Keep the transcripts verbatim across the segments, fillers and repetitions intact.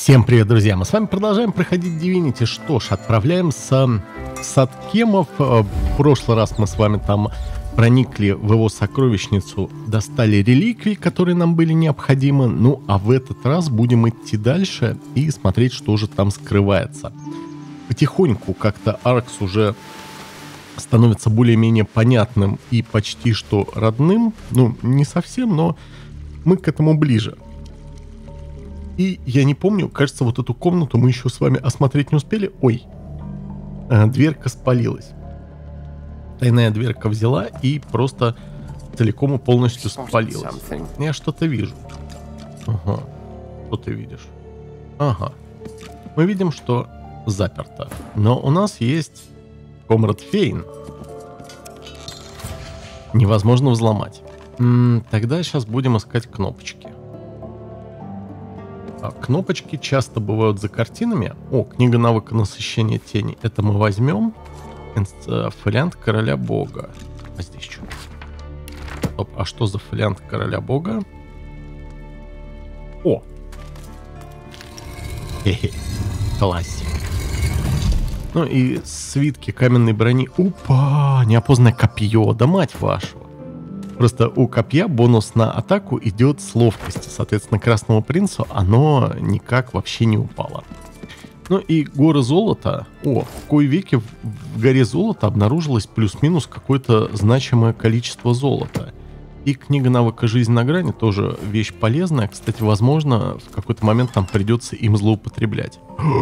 Всем привет, друзья! Мы с вами продолжаем проходить Divinity. Что ж, отправляемся с Аткемов. В прошлый раз мы с вами там проникли в его сокровищницу, достали реликвии, которые нам были необходимы. Ну, а в этот раз будем идти дальше и смотреть, что же там скрывается. Потихоньку как-то Аркс уже становится более-менее понятным и почти что родным. Ну, не совсем, но мы к этому ближе. И я не помню, кажется, вот эту комнату мы еще с вами осмотреть не успели. Ой, э, дверка спалилась. Тайная дверка взяла и просто целиком и полностью спалилась. Я что-то вижу. Ага. Что ты видишь? Ага. Мы видим, что заперто. Но у нас есть Комрад Фейн. Невозможно взломать. М-м, тогда сейчас будем искать кнопочки. Кнопочки часто бывают за картинами. О, книга навыка насыщения тени. Это мы возьмем. Фолиант короля бога. А здесь что? Стоп, а что за фолиант короля бога? О! Хе-хе. Классик. Ну и свитки каменной брони. Опа! Неопознанное копье. Да мать вашу. Просто у копья бонус на атаку идет с ловкости. Соответственно, Красному принцу оно никак вообще не упало. Ну и горы золота. О, в кои веки в, в горе золота обнаружилось плюс-минус какое-то значимое количество золота. И книга навыка «Жизнь на грани» тоже вещь полезная. Кстати, возможно, в какой-то момент нам придется им злоупотреблять.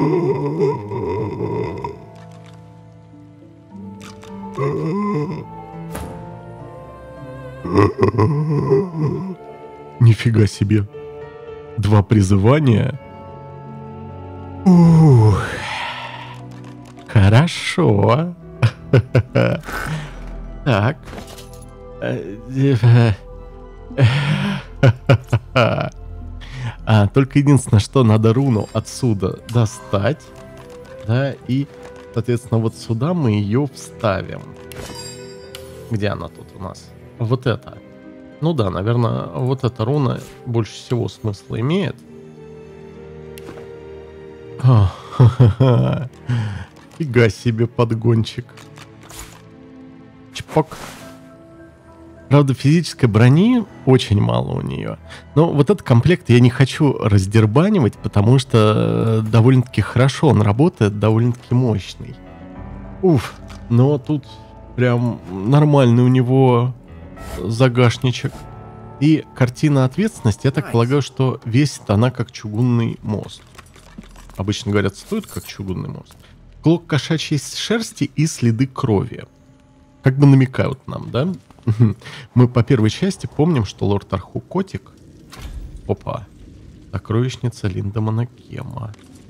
Нифига себе. Два призывания. Ух. Хорошо. Так. А, только единственное, что надо руну отсюда достать. Да, и, соответственно, вот сюда мы ее вставим. Где она тут у нас? Вот это. Ну да, наверное, вот эта руна больше всего смысла имеет. Фига себе подгончик. Чпок. Правда, физической брони очень мало у нее. Но вот этот комплект я не хочу раздербанивать, потому что довольно-таки хорошо он работает, довольно-таки мощный. Уф, но тут прям нормальный у него загашничек. И картина ответственности, я так полагаю, что весит она как чугунный мост. Обычно говорят, стоит как чугунный мост. Клок кошачьей шерсти и следы крови. Как бы намекают нам, да? Мы по первой части помним, что лорд Арху Котик. Опа. Сокровищница Линдемана Кема.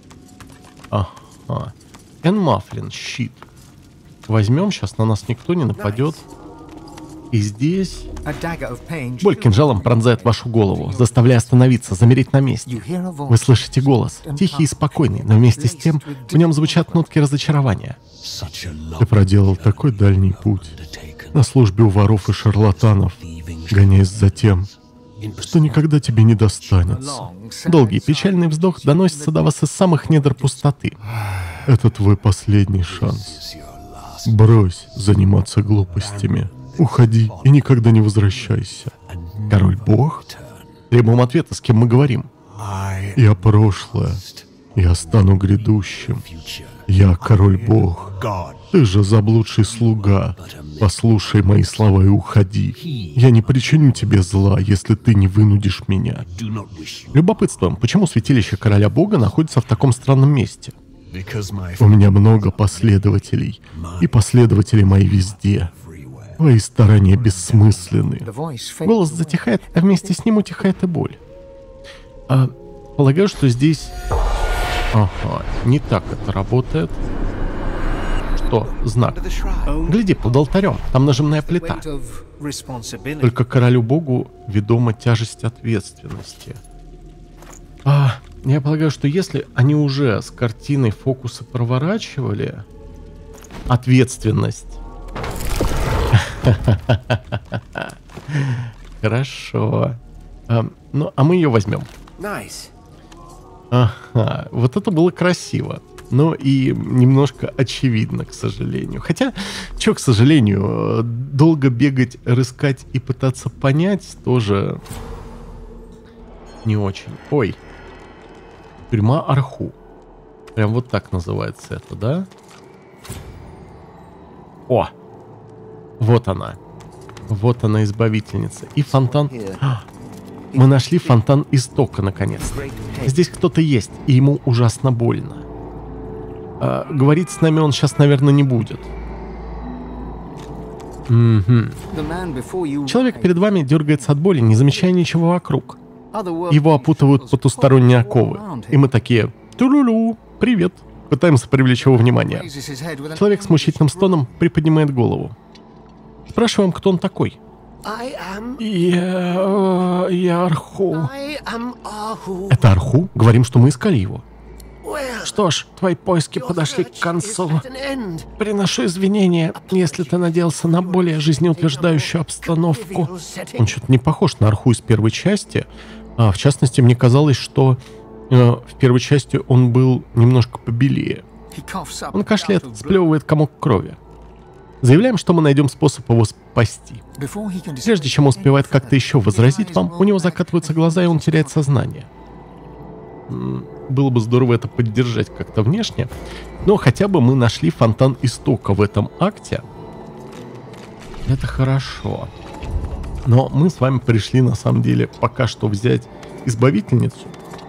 Ага. Энн Мафлин, щит. Возьмем, сейчас на нас никто не нападет. И здесь... Боль кинжалом пронзает вашу голову, заставляя остановиться, замереть на месте. Вы слышите голос, тихий и спокойный, но вместе с тем в нем звучат нотки разочарования. Ты проделал такой дальний путь, на службе у воров и шарлатанов, гоняясь за тем, что никогда тебе не достанется. Долгий печальный вздох доносится до вас из самых недр пустоты. Это твой последний шанс. Брось заниматься глупостями. Уходи и никогда не возвращайся. Король-бог? Требуем ответа, с кем мы говорим. Я прошлое. Я стану грядущим. Я король-бог. Ты же заблудший слуга. Послушай мои слова и уходи. Я не причиню тебе зла, если ты не вынудишь меня. Любопытствуем, почему святилище короля-бога находится в таком странном месте? У меня много последователей. И последователи мои везде. Твои старания бессмысленны. Голос затихает, а вместе с ним утихает и боль. А, полагаю, что здесь... Ага, не так это работает. Что? Знак. Гляди, под алтарем. Там нажимная плита. Только королю-богу ведома тяжесть ответственности. А, я полагаю, что если они уже с картиной фокусы проворачивали... Ответственность. Хорошо. А, ну, а мы ее возьмем. Ага, вот это было красиво. Но и немножко очевидно, к сожалению. Хотя, что, к сожалению, долго бегать, рыскать и пытаться понять тоже не очень. Ой. Тюрьма Арху. Прям вот так называется это, да? О! Вот она. Вот она, избавительница. И фонтан... А, мы нашли фонтан истока, наконец. Здесь кто-то есть, и ему ужасно больно. А, говорить с нами он сейчас, наверное, не будет. Угу. Человек перед вами дергается от боли, не замечая ничего вокруг. Его опутывают потусторонние оковы. И мы такие: ту-лу-лу, привет. Пытаемся привлечь его внимание. Человек с мучительным стоном приподнимает голову. Спрашиваем, кто он такой. Я... я Арху. Это Арху? Говорим, что мы искали его. Что ж, твои поиски подошли к концу. Приношу извинения, если ты надеялся на более жизнеутверждающую обстановку. Он что-то не похож на Арху из первой части. А, в частности, мне казалось, что э, в первой части он был немножко побелее. Он кашляет, сплевывает комок крови. Заявляем, что мы найдем способ его спасти. Прежде чем он успевает как-то еще возразить вам, у него закатываются глаза, и он теряет сознание. Было бы здорово это поддержать как-то внешне. Но хотя бы мы нашли фонтан истока в этом акте. Это хорошо. Но мы с вами пришли, на самом деле, пока что взять избавительницу.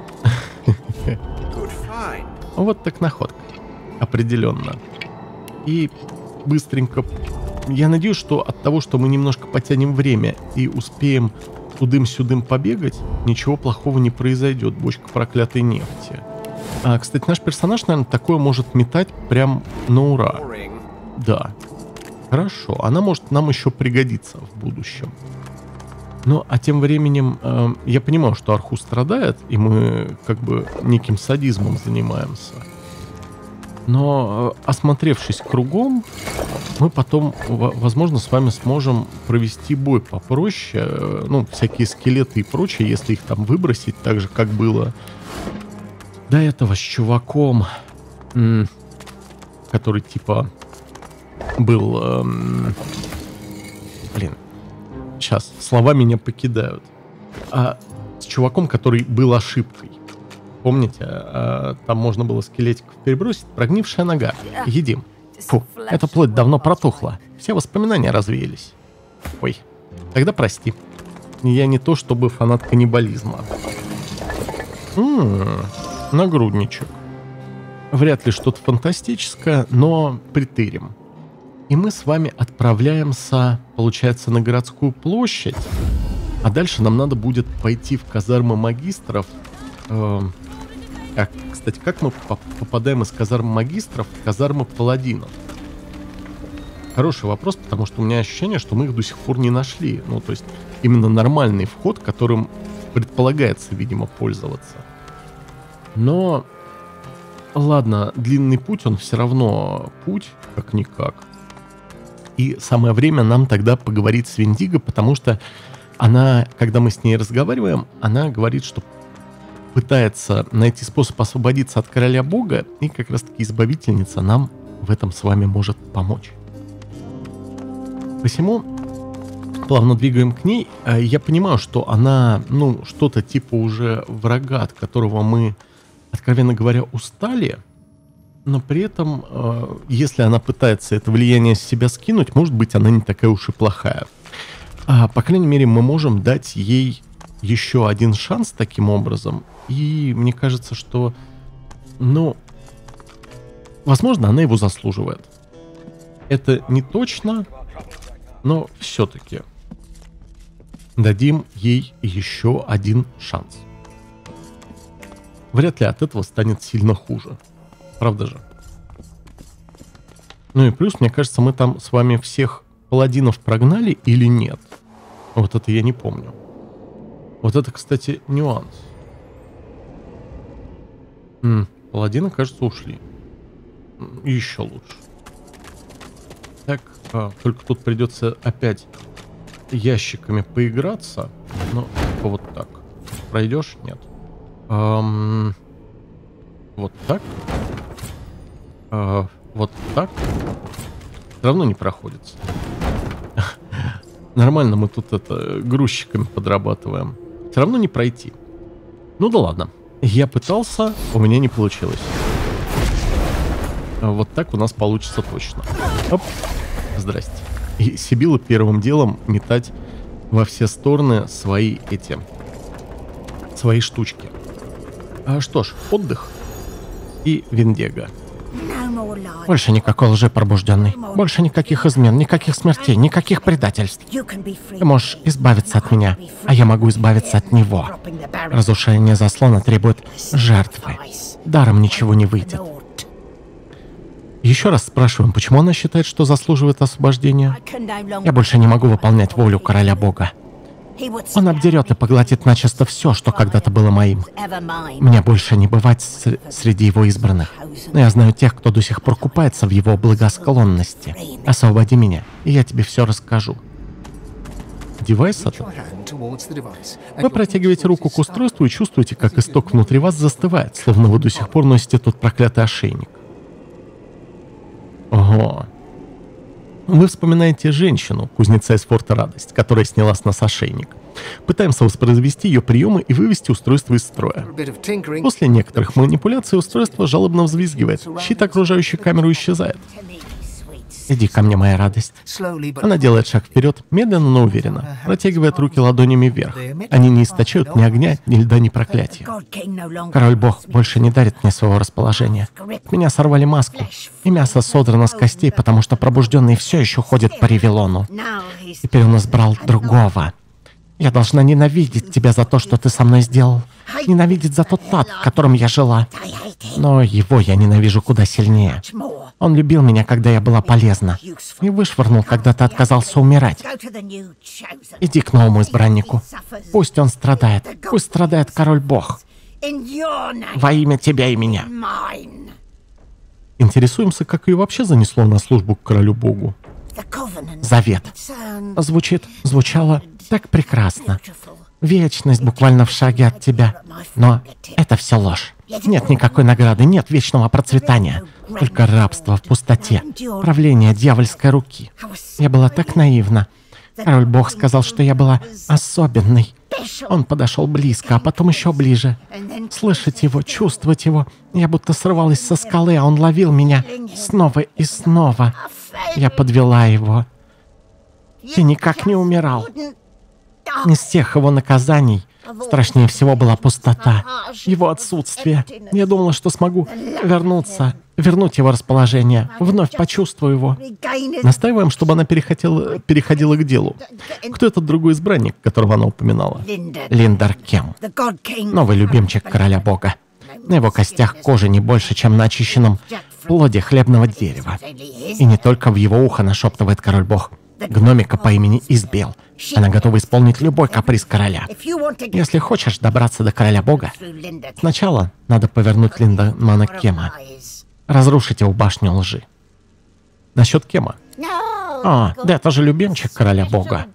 Вот так находка. Определенно. И быстренько... Я надеюсь, что от того, что мы немножко потянем время и успеем тудым-сюдым побегать, ничего плохого не произойдет. Бочка проклятой нефти. А, кстати, наш персонаж, наверное, такое может метать прям на ура. Да. Хорошо. Она может нам еще пригодиться в будущем. Ну, а тем временем э, я понимаю, что Арху страдает, и мы как бы неким садизмом занимаемся. Но, э, осмотревшись кругом, мы потом, возможно, с вами сможем провести бой попроще. Э, ну, всякие скелеты и прочее, если их там выбросить, так же, как было до этого с чуваком, м- который типа был... Э, блин. Сейчас, слова меня покидают. А, с чуваком, который был ошибкой. Помните, а, там можно было скелетиков перебросить. Прогнившая нога. Едим. Фу, эта плоть давно протухла. Все воспоминания развеялись. Ой, тогда прости. Я не то чтобы фанат каннибализма. М-м, нагрудничек. Вряд ли что-то фантастическое, но притырим. И мы с вами отправляемся, получается, на городскую площадь. А дальше нам надо будет пойти в казармы магистров. Э, а, кстати, как мы попадаем из казармы магистров в казармы паладинов? Хороший вопрос, потому что у меня ощущение, что мы их до сих пор не нашли. Ну, то есть, именно нормальный вход, которым предполагается, видимо, пользоваться. Но, ладно, длинный путь, он все равно путь, как-никак. И самое время нам тогда поговорить с Вендиго, потому что она, когда мы с ней разговариваем, она говорит, что пытается найти способ освободиться от короля бога, и как раз-таки избавительница нам в этом с вами может помочь. Посему плавно двигаем к ней. Я понимаю, что она, ну, что-то типа уже врага, от которого мы, откровенно говоря, устали. Но при этом, э, если она пытается это влияние с себя скинуть, может быть, она не такая уж и плохая. А, по крайней мере, мы можем дать ей еще один шанс таким образом. И мне кажется, что, ну, возможно, она его заслуживает. Это не точно, но все-таки дадим ей еще один шанс. Вряд ли от этого станет сильно хуже. Правда же? Ну и плюс, мне кажется, мы там с вами всех паладинов прогнали или нет? Вот это я не помню. Вот это, кстати, нюанс. М-м, паладины, кажется, ушли. Еще лучше. Так, а, только тут придется опять ящиками поиграться. Ну, типа вот так. Пройдешь? Нет. Эм... Вот так. А, вот так. Все равно не проходится. Нормально, мы тут это грузчиками подрабатываем. Все равно не пройти. Ну да ладно. Я пытался, у меня не получилось. Вот так у нас получится точно. Оп. Здрасте. И Сибила первым делом метать во все стороны свои эти... Свои штучки. А что ж, отдых. И Виндега. Больше никакой лжи, пробужденный. Больше никаких измен, никаких смертей, никаких предательств. Ты можешь избавиться от меня, а я могу избавиться от него. Разрушение заслона требует жертвы. Даром ничего не выйдет. Еще раз спрашиваем, почему она считает, что заслуживает освобождения? Я больше не могу выполнять волю короля бога. Он обдерет и поглотит начисто все, что когда-то было моим. Мне больше не бывать ср- среди его избранных. Но я знаю тех, кто до сих пор купается в его благосклонности. Освободи меня, и я тебе все расскажу. Девайс это? Вы протягиваете руку к устройству и чувствуете, как исток внутри вас застывает, словно вы до сих пор носите тот проклятый ошейник. Ого. Вы вспоминаете женщину, кузнеца из форта Радость, которая сняла с нас ошейник. Пытаемся воспроизвести ее приемы и вывести устройство из строя. После некоторых манипуляций устройство жалобно взвизгивает. Щит окружающей камеру исчезает. Иди ко мне, моя радость. Она делает шаг вперед, медленно, но уверенно, протягивает руки ладонями вверх. Они не источают ни огня, ни льда, ни проклятия. Король-бог больше не дарит мне своего расположения. Меня сорвали маску, и мясо содрано с костей, потому что пробужденный все еще ходит по Ревелону. Теперь он избрал другого. Я должна ненавидеть тебя за то, что ты со мной сделал. Ненавидеть за тот ад, в котором я жила. Но его я ненавижу куда сильнее. Он любил меня, когда я была полезна. И вышвырнул, когда ты отказался умирать. Иди к новому избраннику. Пусть он страдает. Пусть страдает король-бог. Во имя тебя и меня. Интересуемся, как ее вообще занесло на службу к королю-богу. Завет. Звучит, звучало так прекрасно. Вечность буквально в шаге от тебя. Но это все ложь. Нет никакой награды, нет вечного процветания. Только рабство в пустоте, правление дьявольской руки. Я была так наивна. Король-бог сказал, что я была особенной. Он подошел близко, а потом еще ближе. Слышать его, чувствовать его. Я будто срывалась со скалы, а он ловил меня снова и снова. Я подвела его. И никак не умирал. Из всех его наказаний страшнее всего была пустота, его отсутствие. Я думала, что смогу вернуться, вернуть его расположение, вновь почувствую его. Настаиваем, чтобы она переходила, переходила к делу. Кто этот другой избранник, которого она упоминала? Линдер Кем, новый любимчик короля бога. На его костях кожи не больше, чем на очищенном плоде хлебного дерева. И не только в его ухо нашептывает король-бог. Гномика по имени Избел. Она готова исполнить любой каприз короля. Если хочешь добраться до короля бога, сначала надо повернуть Линдермана Кема. Разрушить его башню лжи. Насчет Кема. О, да это же любимчик короля бога.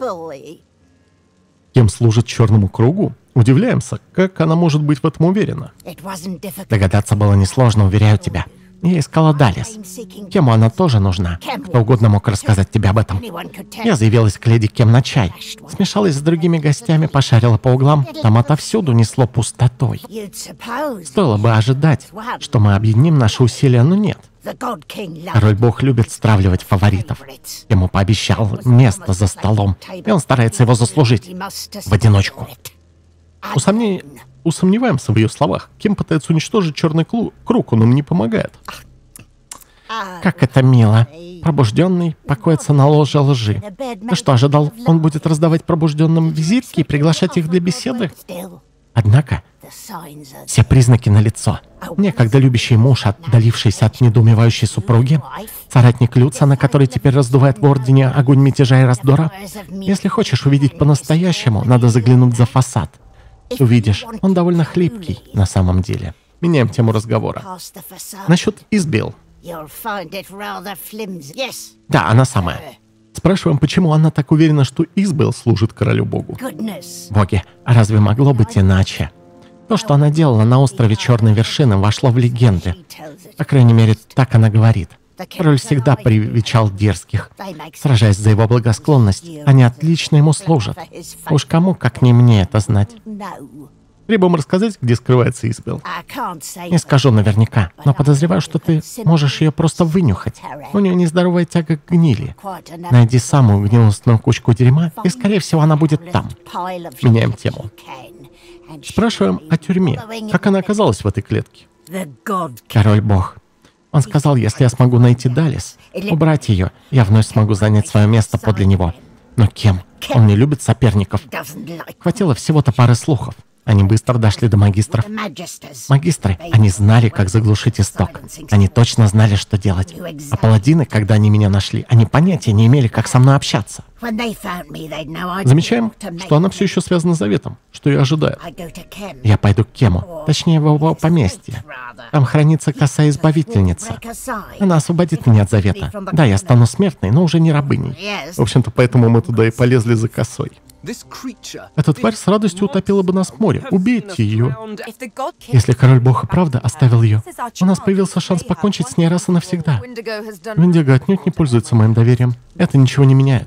Кем служит черному кругу? Удивляемся, как она может быть в этом уверена. Догадаться было несложно, уверяю тебя. Я искала Далис. Кему она тоже нужна. Кто угодно мог рассказать тебе об этом. Я заявилась к леди Кем на чай. Смешалась с другими гостями, пошарила по углам. Там отовсюду несло пустотой. Стоило бы ожидать, что мы объединим наши усилия, но нет. Король-бог любит стравливать фаворитов. Ему пообещал место за столом, и он старается его заслужить. В одиночку. Усомни... Усомневаемся в ее словах. Кем пытается уничтожить черный клу... круг, он им не помогает. Как это мило. Пробужденный покоится на ложе лжи. Ты что, ожидал, он будет раздавать пробужденным визитки и приглашать их для беседы? Однако, все признаки налицо. Некогда любящий муж, отдалившийся от недоумевающей супруги, соратник Люциана, который теперь раздувает в Ордене огонь мятежа и раздора. Если хочешь увидеть по-настоящему, надо заглянуть за фасад. Увидишь, он довольно хлипкий на самом деле. Меняем тему разговора. Насчет Избел. Да, она самая. Спрашиваем, почему она так уверена, что Избел служит королю-богу. Боги, а разве могло быть иначе? То, что она делала на острове Черной Вершины, вошло в легенды. По крайней мере, так она говорит. Король всегда привечал дерзких. Сражаясь за его благосклонность, они отлично ему служат. Уж кому, как не мне, это знать. Требуем рассказать, где скрывается Изабелл. Не скажу наверняка, но подозреваю, что ты можешь ее просто вынюхать. У нее нездоровая тяга к гнили. Найди самую гнилостную кучку дерьма, и, скорее всего, она будет там. Меняем тему. Спрашиваем о тюрьме. Как она оказалась в этой клетке? Король-бог. Он сказал, если я смогу найти Далис, убрать ее, я вновь смогу занять свое место подле него. Но кем? Он не любит соперников. Хватило всего-то пары слухов. Они быстро дошли до магистров. Магистры, они знали, как заглушить исток. Они точно знали, что делать. А паладины, когда они меня нашли, они понятия не имели, как со мной общаться. Замечаем, что она все еще связана с Заветом, что и ожидает. Я пойду к Кему, точнее, в его поместье. Там хранится коса-избавительница. Она освободит меня от Завета. Да, я стану смертной, но уже не рабыней. В общем-то, поэтому мы туда и полезли за косой. Эта тварь с радостью утопила бы нас в море. Убейте ее. Если король-бог и правда оставил ее, у нас появился шанс покончить с ней раз и навсегда. Виндиго отнюдь не пользуется моим доверием. Это ничего не меняет.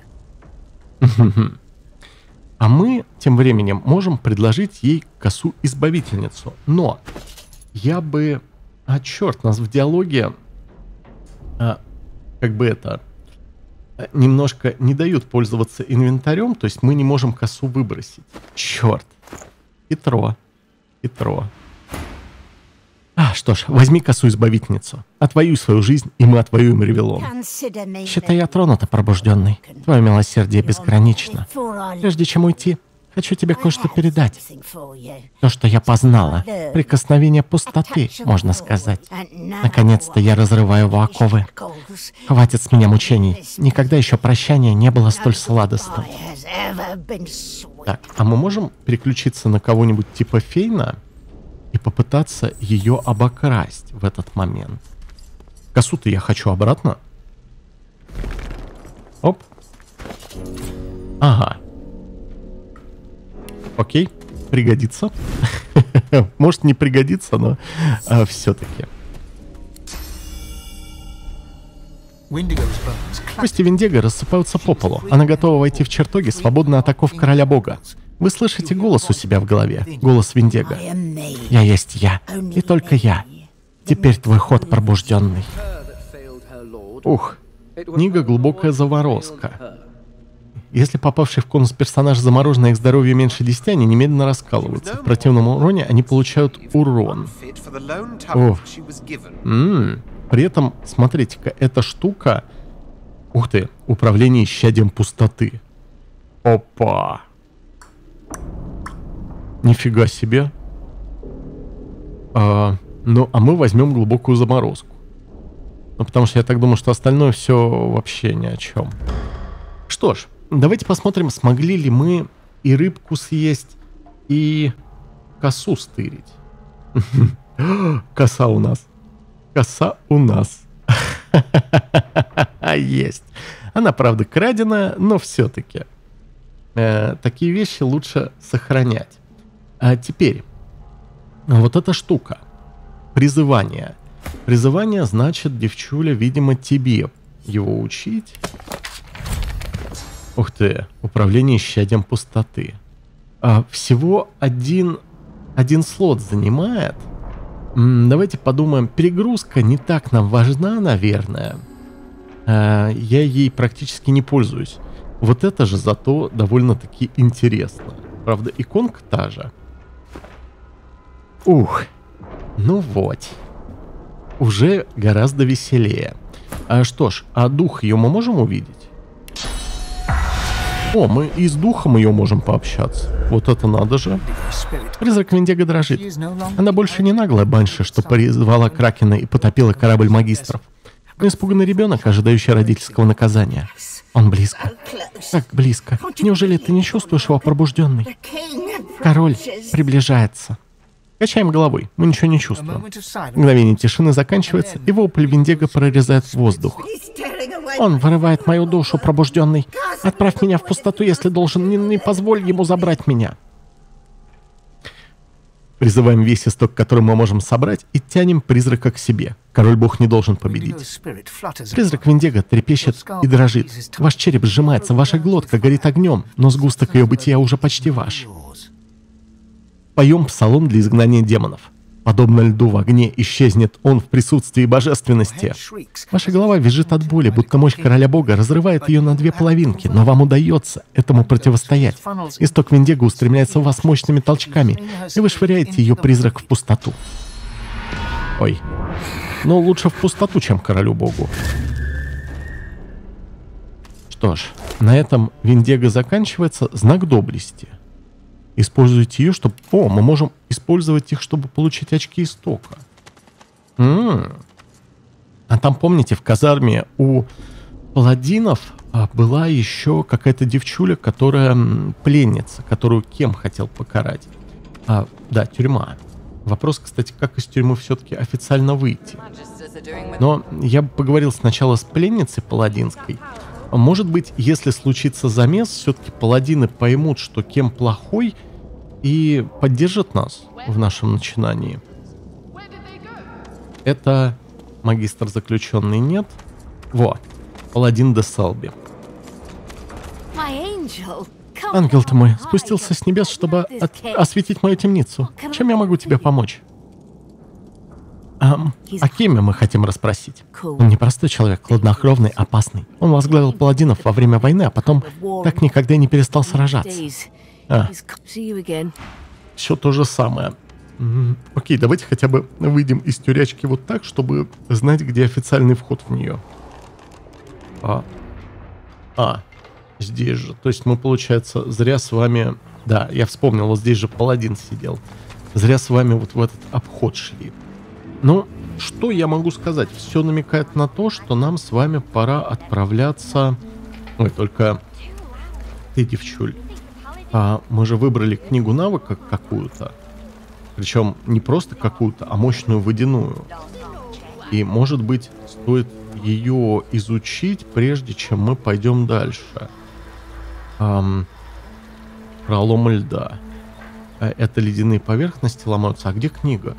А мы, тем временем, можем предложить ей косу-избавительницу. Но я бы... А, черт, нас в диалоге... А, как бы это... Немножко не дают пользоваться инвентарем, то есть мы не можем косу выбросить. Черт. Хитро. Хитро. А, что ж, возьми косу-избавительницу. Отвоюй свою жизнь, и мы отвоюем Ревелон. Считай, я тронута, пробужденный. Твое милосердие безгранично. Прежде чем уйти, хочу тебе кое-что передать. То, что я познала. Прикосновение пустоты, можно сказать. Наконец-то я разрываю его оковы. Хватит с меня мучений. Никогда еще прощание не было столь сладостным. Так, а мы можем переключиться на кого-нибудь типа Фейна и попытаться ее обокрасть в этот момент? Косу-то я хочу обратно. Оп. Ага. Окей, пригодится. Может, не пригодится, но а, все-таки. Кости Виндиго рассыпаются по полу. Она готова войти в чертоги, свободно от оков короля бога. Вы слышите голос у себя в голове. Голос Виндиго. Я есть я. И только я. Теперь твой ход, пробужденный. Ух, книга «Глубокая заморозка». Если попавший в конус персонаж заморожен, их здоровье меньше десяти, они немедленно раскалываются. В противном уроне они получают урон. О. М-м. При этом, смотрите-ка, эта штука... Ух ты, управление исчадием пустоты. Опа. Нифига себе. А, ну, а мы возьмем глубокую заморозку. Ну, потому что я так думаю, что остальное все вообще ни о чем. Что ж, давайте посмотрим, смогли ли мы и рыбку съесть, и косу стырить. Коса у нас. Коса у нас. Есть. Она, правда, краденая, но все-таки. Э, такие вещи лучше сохранять. А теперь, вот эта штука. Призывание. Призывание значит, девчуля, видимо, тебе его учить. Ух ты, управление исчадием пустоты. А, всего один, один слот занимает. М, давайте подумаем, перегрузка не так нам важна, наверное. А, я ей практически не пользуюсь. Вот это же зато довольно-таки интересно. Правда, иконка та же. Ух, ну вот. Уже гораздо веселее. А что ж, а дух ее мы можем увидеть? О, мы и с духом ее можем пообщаться. Вот это надо же. Призрак Виндиго дрожит. Она больше не наглая банши, что призвала Кракена и потопила корабль магистров. Но испуганный ребенок, ожидающий родительского наказания. Он близко. Так близко. Неужели ты не чувствуешь его, пробужденный? Король приближается. Качаем головой, мы ничего не чувствуем. Мгновение тишины заканчивается, и вопль Виндиго прорезает воздух. Он вырывает мою душу, пробужденный. Отправь меня в пустоту, если должен. Не, не позволь ему забрать меня. Призываем весь исток, который мы можем собрать, и тянем призрака к себе. Король-бог не должен победить. Призрак Виндега трепещет и дрожит. Ваш череп сжимается, ваша глотка горит огнем, но сгусток ее бытия уже почти ваш. Поем псалом для изгнания демонов. Подобно льду в огне исчезнет он в присутствии божественности. Ваша голова визжит от боли, будто мощь короля бога разрывает ее на две половинки, но вам удается этому противостоять. Исток Виндега устремляется в вас мощными толчками, и вы швыряете ее призрак в пустоту. Ой. Но лучше в пустоту, чем королю богу. Что ж, на этом Виндега заканчивается. Знак доблести. Используйте ее, чтобы... О, мы можем использовать их, чтобы получить очки истока. М-м. А там, помните, в казарме у паладинов а, была еще какая-то девчуля, которая м, пленница, которую Кем хотел покарать. А, да, тюрьма. Вопрос, кстати, как из тюрьмы все-таки официально выйти. Но я бы поговорил сначала с пленницей паладинской. Может быть, если случится замес, все-таки паладины поймут, что Кем плохой, и поддержат нас в нашем начинании. Это магистр заключенный, нет? Во, паладин де Селби. Ангел ты мой, спустился с небес, чтобы от... осветить мою темницу. Чем я могу тебе помочь? Um, о Кеме мы хотим расспросить. Он непростой человек, хладнокровный, опасный. Он возглавил паладинов во время войны, а потом так никогда и не перестал сражаться. А. Все то же самое. М-м, окей, давайте хотя бы выйдем из тюрячки вот так, чтобы знать, где официальный вход в нее. А. А, здесь же. То есть мы, получается, зря с вами... Да, я вспомнил, вот здесь же паладин сидел. Зря с вами вот в этот обход шли. Ну, что я могу сказать? Все намекает на то, что нам с вами пора отправляться... Ой, только ты, девчуль. А мы же выбрали книгу навыка какую-то. Причем не просто какую-то, а мощную водяную. И, может быть, стоит ее изучить, прежде чем мы пойдем дальше. Эм, пролом льда. Это ледяные поверхности ломаются. А где книга?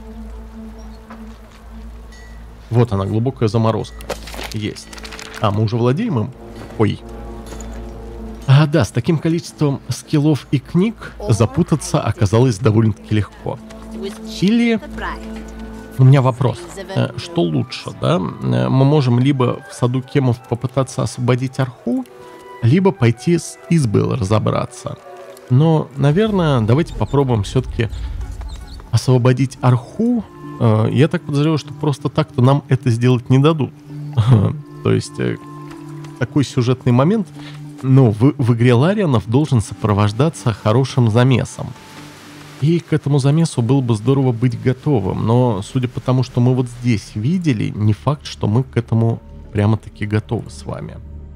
Вот она, глубокая заморозка. Есть. А, мы уже владеем им? Ой. А, да, с таким количеством скиллов и книг запутаться оказалось довольно-таки легко. Или... У меня вопрос. Что лучше, да? Мы можем либо в саду Кемов попытаться освободить Арху, либо пойти с Избел разобраться. Но, наверное, давайте попробуем все-таки освободить Арху. Я так подозреваю, что просто так-то нам это сделать не дадут. То есть, такой сюжетный момент... Но в, в игре Ларианов должен сопровождаться хорошим замесом. И к этому замесу было бы здорово быть готовым. Но судя по тому, что мы вот здесь видели, не факт, что мы к этому прямо-таки готовы с вами.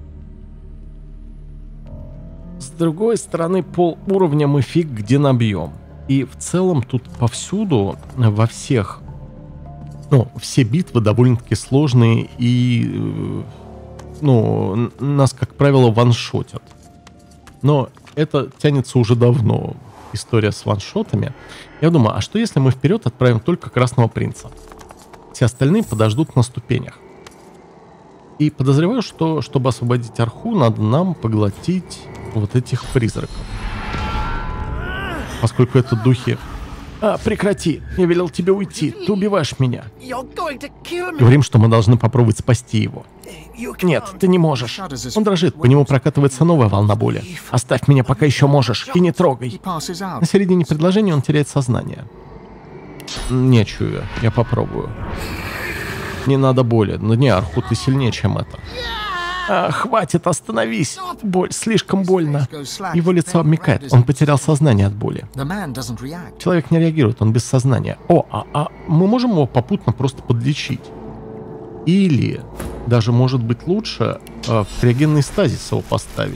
С другой стороны, пол уровня мы фиг где набьем. И в целом тут повсюду, во всех... Ну, все битвы довольно-таки сложные и... Ну, нас, как правило, ваншотят. Но это тянется уже давно. История с ваншотами. Я думаю, а что если мы вперед отправим только Красного Принца? Все остальные подождут на ступенях. И подозреваю, что, чтобы освободить Арху, надо нам поглотить вот этих призраков. Поскольку это духи... А, прекрати! Я велел тебе уйти. Ты убиваешь меня. Говорим, что мы должны попробовать спасти его. Нет, ты не можешь. Он дрожит, по нему прокатывается новая волна боли. Оставь меня, пока еще можешь, и не трогай. На середине предложения он теряет сознание. Не чую, я попробую. Не надо боли, но не, Арху, ты сильнее, чем это. А, хватит, остановись. Боль, слишком больно. Его лицо обмякает, он потерял сознание от боли. Человек не реагирует, он без сознания. О, а, а мы можем его попутно просто подлечить? Или, даже может быть лучше, э, в криогенный стазис его поставить.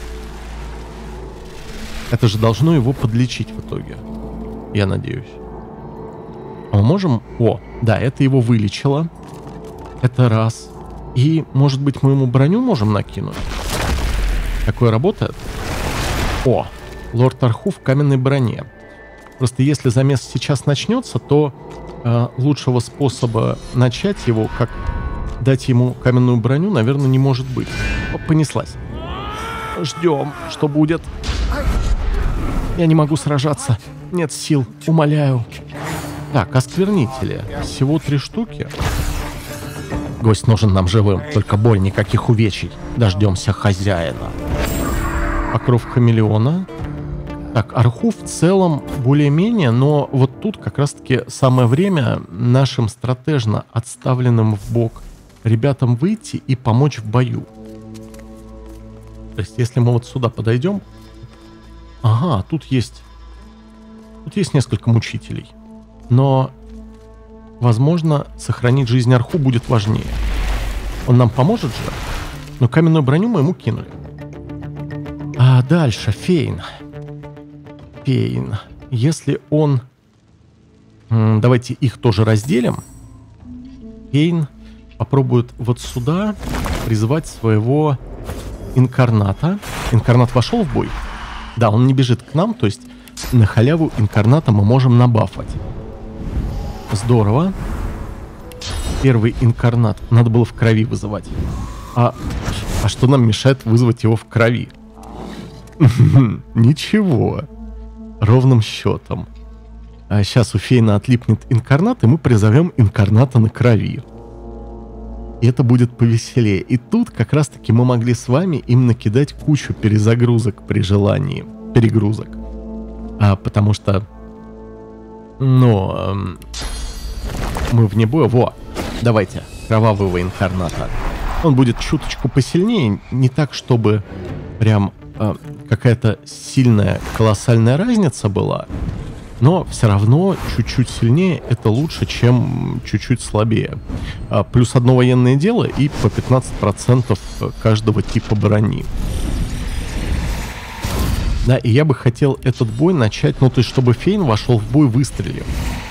Это же должно его подлечить в итоге. Я надеюсь. А мы можем... О, да, это его вылечило. Это раз. И, может быть, мы ему броню можем накинуть? Такое работает? О, лорд Арху в каменной броне. Просто если замес сейчас начнется, то э, лучшего способа начать его, как дать ему каменную броню, наверное, не может быть. О, понеслась. Ждем, что будет. Я не могу сражаться. Нет сил, умоляю. Так, осквернители. Всего три штуки. Гость нужен нам живым, только боль, никаких увечий. Дождемся хозяина. Покров хамелеона. Так, арху в целом более-менее, но вот тут как раз-таки самое время нашим стратежно отставленным в бок ребятам выйти и помочь в бою. То есть, если мы вот сюда подойдем... Ага, тут есть... Тут есть несколько мучителей. Но, возможно, сохранить жизнь арху будет важнее. Он нам поможет же? Но каменную броню мы ему кинули. А дальше Фейн. Фейн. Если он... Давайте их тоже разделим. Фейн попробует вот сюда призвать своего инкарната. Инкарнат вошел в бой? Да, он не бежит к нам, то есть на халяву инкарната мы можем набафать. Здорово. Первый инкарнат надо было в крови вызывать. А, а что нам мешает вызвать его в крови? Ничего. Ровным счетом. А сейчас у Фейна отлипнет инкарнат, и мы призовем инкарната на крови. И это будет повеселее. И тут как раз-таки мы могли с вами им накидать кучу перезагрузок при желании. Перегрузок. А, потому что... Ну... Эм, мы вне боя. Во! Давайте. Кровавого инкарната. Он будет чуточку посильнее. Не так, чтобы прям э, какая-то сильная, колоссальная разница была. Но все равно чуть-чуть сильнее это лучше, чем чуть-чуть слабее. А, плюс одно военное дело и по пятнадцать процентов каждого типа брони. Да, и я бы хотел этот бой начать, ну то есть чтобы Фейн вошел в бой выстрелив.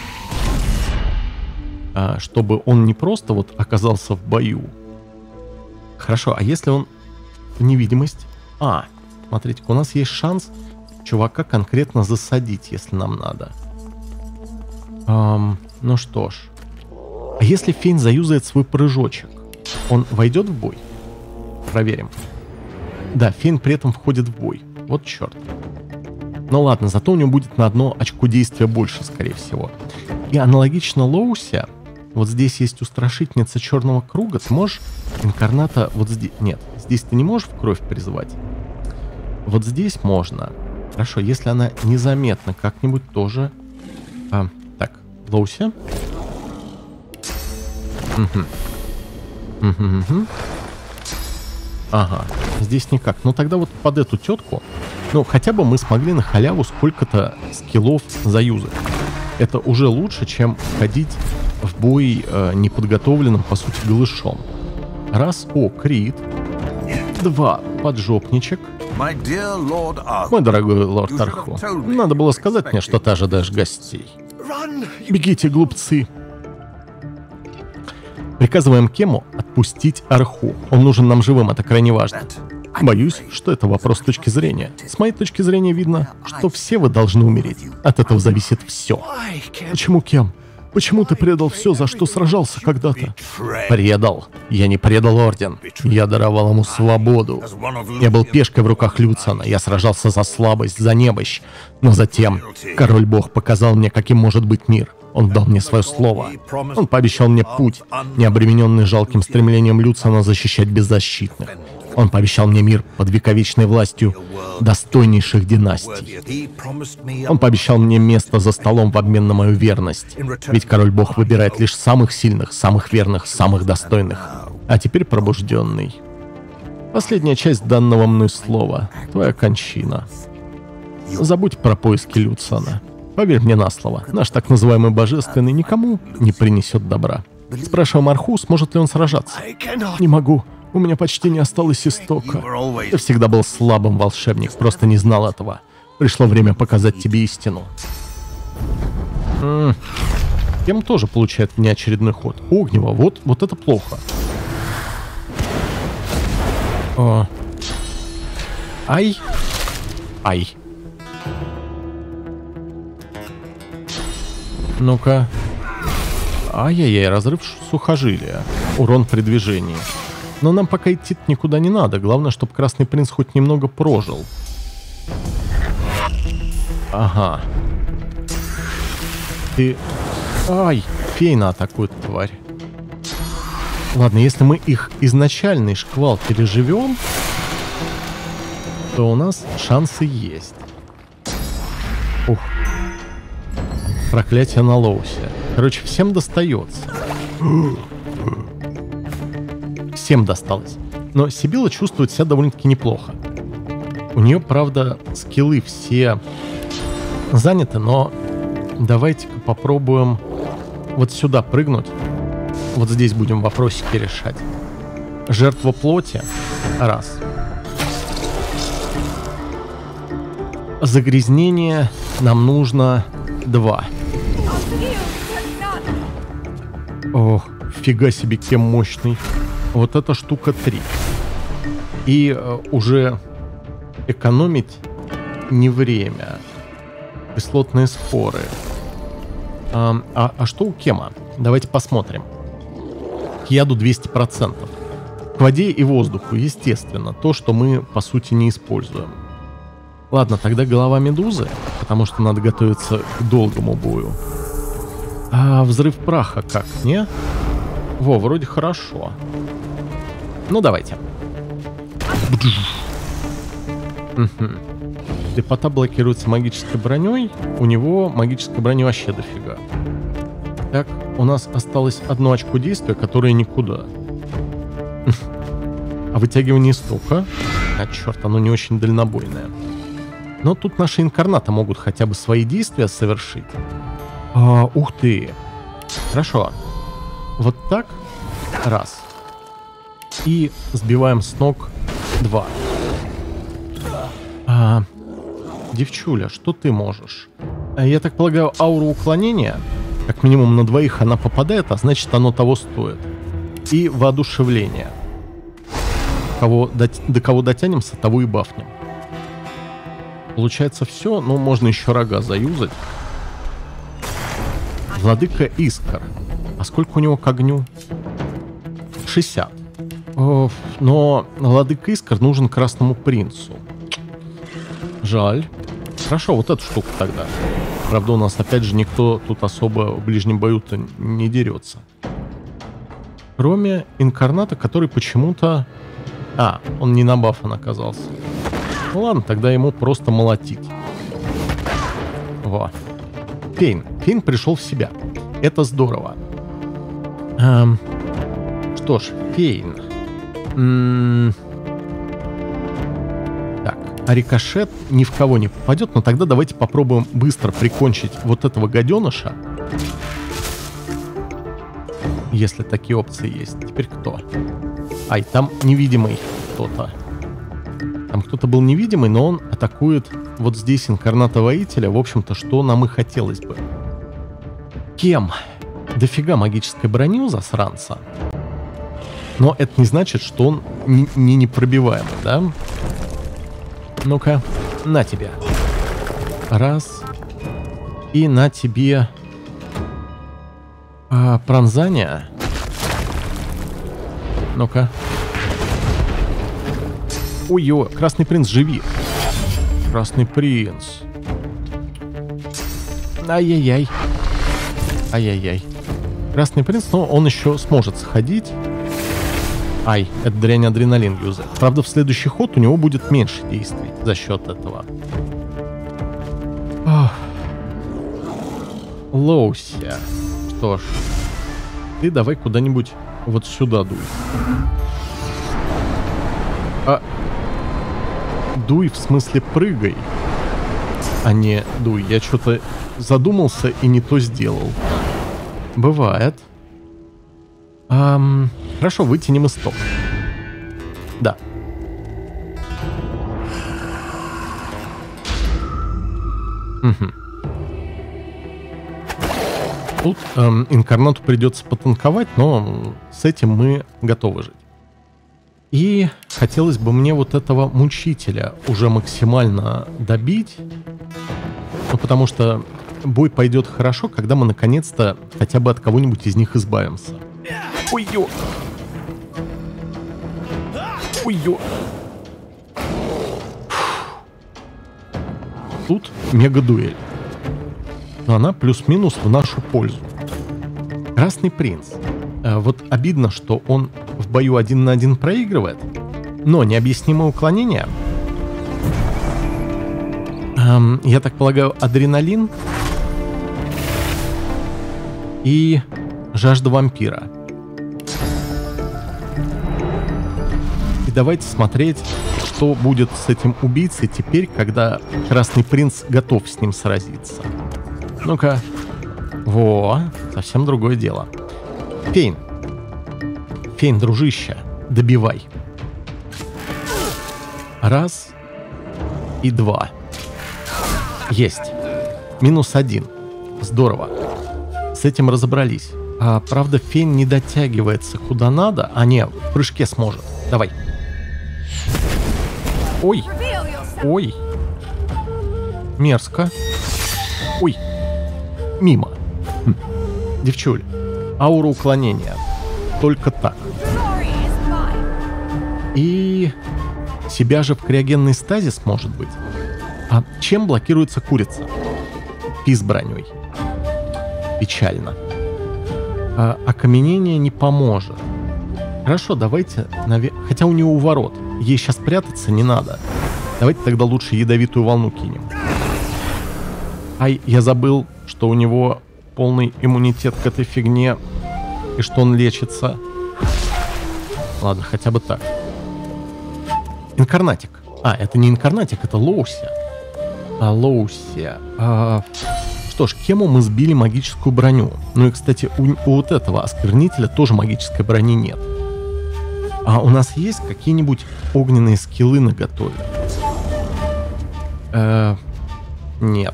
А, чтобы он не просто вот оказался в бою. Хорошо, а если он в невидимость? А, смотрите, у нас есть шанс чувака конкретно засадить, если нам надо. Эм, ну что ж. А если Фейн заюзает свой прыжочек, он войдет в бой? Проверим. Да, Фейн при этом входит в бой. Вот черт. Ну ладно, зато у него будет на одно очко действия больше, скорее всего. И аналогично Лоусе, вот здесь есть устрашительница черного круга. Ты можешь инкарната вот здесь... Нет, здесь ты не можешь в кровь призывать. Вот здесь можно. Хорошо, если она незаметно как-нибудь тоже... А, так, Лоуси. Угу. Угу, угу. Ага, здесь никак. Ну тогда вот под эту тетку, ну хотя бы мы смогли на халяву сколько-то скиллов заюзать. Это уже лучше, чем ходить в бой э, неподготовленным, по сути, голышом. Раз, о, крит. Два, поджопничек. Мой дорогой лорд Арху, надо было сказать мне, что ты ожидаешь гостей. Бегите, глупцы. Приказываем Кему отпустить Арху. Он нужен нам живым, это крайне важно. Боюсь, что это вопрос точки зрения. С моей точки зрения видно, что все вы должны умереть. От этого зависит все. Почему, Кем? Почему ты предал все, за что сражался когда-то? Предал. Я не предал Орден. Я даровал ему свободу. Я был пешкой в руках Люциана. Я сражался за слабость, за немощь. Но затем Король-Бог показал мне, каким может быть мир. Он дал мне свое слово. Он пообещал мне путь, не обремененный жалким стремлением Люциана защищать беззащитных. Он пообещал мне мир под вековечной властью достойнейших династий. Он пообещал мне место за столом в обмен на мою верность. Ведь Король-Бог выбирает лишь самых сильных, самых верных, самых достойных. А теперь пробужденный. Последняя часть данного мной слова. Твоя кончина. Забудь про поиски Люциана. Поверь мне на слово, наш так называемый божественный никому не принесет добра. Спрашиваем Арху, сможет ли он сражаться. Не могу. У меня почти не осталось истока. Ты всегда был слабым, волшебник, просто не знал этого. Пришло время показать тебе истину. М-м. Кем тоже получает внеочередной ход. Огнево, вот, вот это плохо. О. Ай. Ай. Ну-ка. Ай-яй-яй, разрыв сухожилия. Урон при движении. Но нам пока идти никуда не надо. Главное, чтобы Красный Принц хоть немного прожил. Ага. Ты... Ай, Фейна атакует, тварь. Ладно, если мы их изначальный шквал переживем, то у нас шансы есть. Ух. Проклятие на Лоусе. Короче, всем достается. Всем досталось. Но Сибилла чувствует себя довольно-таки неплохо. У нее, правда, скиллы все заняты, но давайте-ка попробуем вот сюда прыгнуть. Вот здесь будем вопросики решать. Жертва плоти. Раз. Загрязнение нам нужно два. Ох, фига себе, кем мощный. Вот эта штука три. И э, уже экономить не время. Кислотные споры. А, а, а что у Кема? Давайте посмотрим. К яду двести процентов. К воде и воздуху, естественно. То, что мы, по сути, не используем. Ладно, тогда голова медузы, потому что надо готовиться к долгому бою. А взрыв праха как, не? Во, вроде хорошо. Ну, давайте. Угу. Слепота блокируется магической броней. У него магической брони вообще дофига. Так, у нас осталось одно очко действия, которое никуда. А вытягивание истока? А, черт, оно не очень дальнобойное. Но тут наши инкарнаты могут хотя бы свои действия совершить. А, ух ты. Хорошо. Вот так. Раз. И сбиваем с ног два. А, девчуля, что ты можешь? А, я так полагаю, ауру уклонения, как минимум на двоих она попадает, а значит оно того стоит. И воодушевление. Кого дот... До кого дотянемся, того и бафнем. Получается все, но можно еще рога заюзать. Владыка Искр. А сколько у него к огню? шестьдесят. О, но Владыка Искр нужен Красному Принцу. Жаль. Хорошо, вот эту штуку тогда. Правда, у нас опять же никто тут особо в ближнем бою-то не дерется. Кроме инкарната, который почему-то... А, он не на бафан оказался. Ну ладно, тогда ему просто молотить. Во. Фейн. Фейн пришел в себя. Это здорово. Эм, что ж, Фейн. М-м- так, а рикошет ни в кого не попадет, но тогда давайте попробуем быстро прикончить вот этого гаденыша. Если такие опции есть. Теперь кто? Ай, там невидимый кто-то. Там кто-то был невидимый, но он атакует вот здесь инкарната воителя. В общем-то, что нам и хотелось бы. Кем? Дофига магической брони у засранца. Но это не значит, что он не, не непробиваемый, да? Ну-ка, на тебе. Раз. И на тебе... А, пронзание. Ну-ка. Ой-ой, Красный Принц, живи. Красный Принц. Ай-яй-яй. Ай-яй-яй. Красный Принц, но он еще сможет сходить. Ай, это дрянь адреналин юзает. Правда, в следующий ход у него будет меньше действий за счет этого. Ох. Лоуся. Что ж. Ты давай куда-нибудь вот сюда дуй. А... Дуй, в смысле прыгай, а не дуй. Я что-то задумался и не то сделал. Бывает. Ам, хорошо, вытянем исток. Да. Угу. Тут эм, инкарнату придется потанковать, но с этим мы готовы жить. И хотелось бы мне вот этого мучителя уже максимально добить. Ну, потому что бой пойдет хорошо, когда мы наконец-то хотя бы от кого-нибудь из них избавимся. Ой-ё! Ой-ё! Тут мега-дуэль. Но она плюс-минус в нашу пользу. Красный принц. Э, вот обидно, что он в бою один на один проигрывает, но необъяснимое уклонение. Эм, я так полагаю, адреналин и жажда вампира. И давайте смотреть, что будет с этим убийцей теперь, когда Красный принц готов с ним сразиться. Ну-ка. Во, совсем другое дело. Фейн. Фейн, дружище, добивай. Раз. И два. Есть. Минус один. Здорово. С этим разобрались. А, правда, Фейн не дотягивается куда надо. А не, в прыжке сможет. Давай. Ой. Ой. Мерзко. Ой. Мимо. Хм. Девчуль. Аура уклонения. Только так. И себя же в криогенный стазис, может быть. А чем блокируется курица? Физ броней. Печально. А окаменение не поможет. Хорошо, давайте... Наве... Хотя у него уворот. Ей сейчас прятаться не надо. Давайте тогда лучше ядовитую волну кинем. Ай, я забыл, что у него полный иммунитет к этой фигне. И что он лечится. Ладно, хотя бы так. Инкарнатик. А, это не инкарнатик, это Лоуси. А, Лоуси. А, что ж, Кему мы сбили магическую броню. Ну и, кстати, у, у вот этого осквернителя тоже магической брони нет. А у нас есть какие-нибудь огненные скиллы наготове? Э, нет.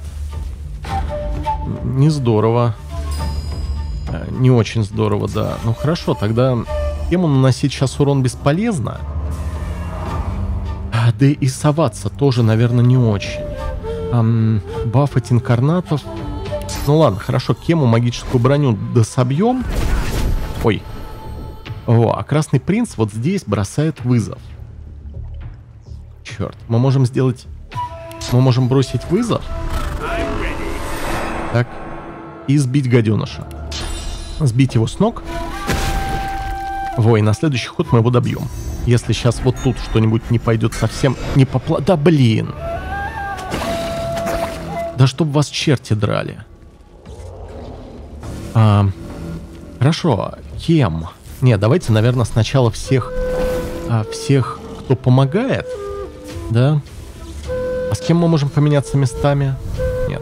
Не здорово. Э, не очень здорово, да. Ну хорошо, тогда Кему наносить сейчас урон бесполезно. Да и соваться тоже, наверное, не очень. Эм, бафать инкарнатов. Ну ладно, хорошо, Кему магическую броню дособьем. Ой. О, а Красный принц вот здесь бросает вызов. Черт, мы можем сделать... Мы можем бросить вызов. Так. И сбить гаденыша. Сбить его с ног. Во, и на следующий ход мы его добьем. Если сейчас вот тут что-нибудь не пойдет совсем не по плану... Да блин! Да чтоб вас черти драли. А, хорошо, Кем? Не, давайте, наверное, сначала всех... А, всех, кто помогает. Да? А с кем мы можем поменяться местами? Нет.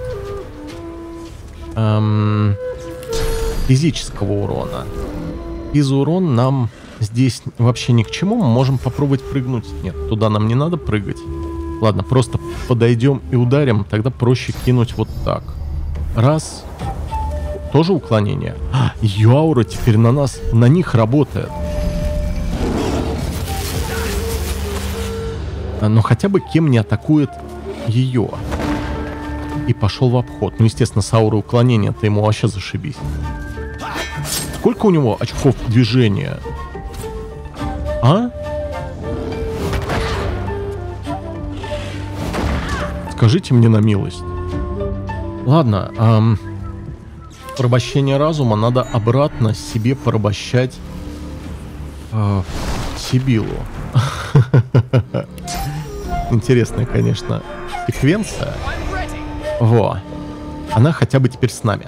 Эм, физического урона. Физурон нам... Здесь вообще ни к чему, мы можем попробовать прыгнуть. Нет, туда нам не надо прыгать. Ладно, просто подойдем и ударим, тогда проще кинуть вот так. Раз. Тоже уклонение. А, ее аура теперь на нас, на них работает. Но хотя бы Кем не атакует ее. И пошел в обход. Ну, естественно, с аурой уклонения-то ему вообще зашибись. Сколько у него очков движения? А? Скажите мне на милость. Ладно, эм, порабощение разума надо обратно себе порабощать э, Сибилу. Интересная, конечно, секвенция. Во. Она хотя бы теперь с нами.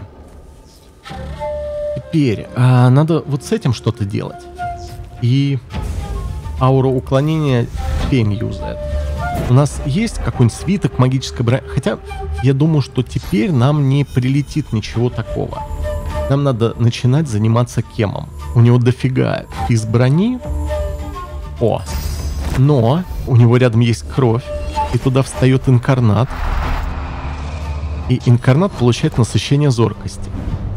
Теперь э, надо вот с этим что-то делать. И аура уклонения Фейн юзает. У нас есть какой-нибудь свиток магической брони? Хотя я думаю, что теперь нам не прилетит ничего такого. Нам надо начинать заниматься Кемом. У него дофига из брони. О! Но у него рядом есть кровь. И туда встает инкарнат. И инкарнат получает насыщение зоркости.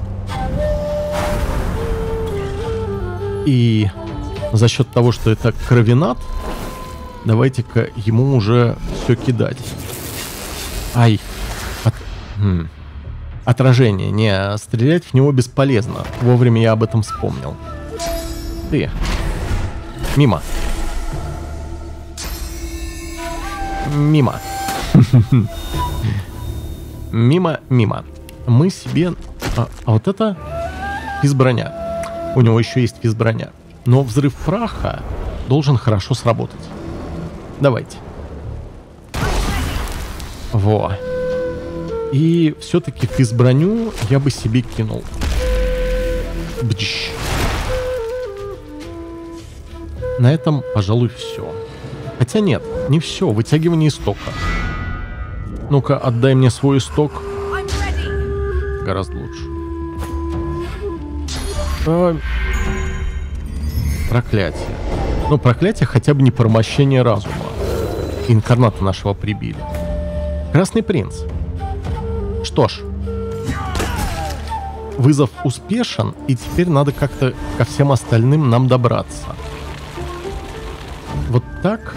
И за счет того, что это кровенат, давайте-ка ему уже все кидать. Ай. От... Хм. Отражение. Не, стрелять в него бесполезно. Вовремя я об этом вспомнил. Ты. Мимо. Мимо. Мимо, мимо. Мы себе... А, а вот это физброня. У него еще есть физброня. Но взрыв праха должен хорошо сработать. Давайте. Во. И все-таки физброню я бы себе кинул. Бдыщ. На этом, пожалуй, все. Хотя нет, не все. Вытягивание истока. Ну-ка, отдай мне свой исток. Гораздо лучше. А... Проклятие. Ну, проклятие хотя бы не порабощение разума. Инкарната нашего прибили. Красный принц. Что ж. Вызов успешен, и теперь надо как-то ко всем остальным нам добраться. Вот так.